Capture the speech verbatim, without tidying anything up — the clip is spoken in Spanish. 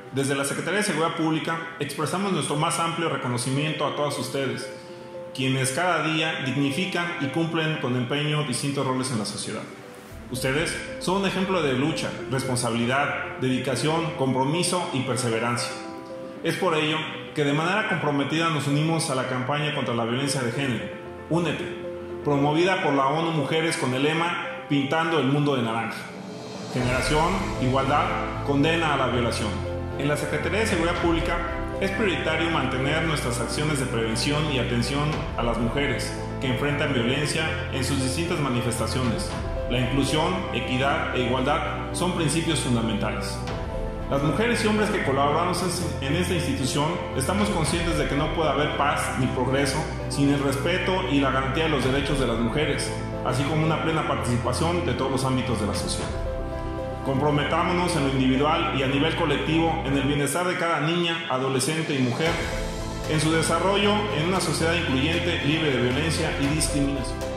Desde la Secretaría de Seguridad Pública expresamos nuestro más amplio reconocimiento a todas ustedes, quienes cada día dignifican y cumplen con empeño distintos roles en la sociedad. Ustedes son un ejemplo de lucha, responsabilidad, dedicación, compromiso y perseverancia. Es por ello que de manera comprometida nos unimos a la campaña contra la violencia de género, Únete, promovida por la ONU Mujeres con el lema Pintando el Mundo de Naranja. Generación, igualdad, condena a la violación. En la Secretaría de Seguridad Pública es prioritario mantener nuestras acciones de prevención y atención a las mujeres que enfrentan violencia en sus distintas manifestaciones. La inclusión, equidad e igualdad son principios fundamentales. Las mujeres y hombres que colaboramos en esta institución estamos conscientes de que no puede haber paz ni progreso sin el respeto y la garantía de los derechos de las mujeres, así como una plena participación de todos los ámbitos de la sociedad. Comprometámonos en lo individual y a nivel colectivo en el bienestar de cada niña, adolescente y mujer, en su desarrollo en una sociedad incluyente, libre de violencia y discriminación.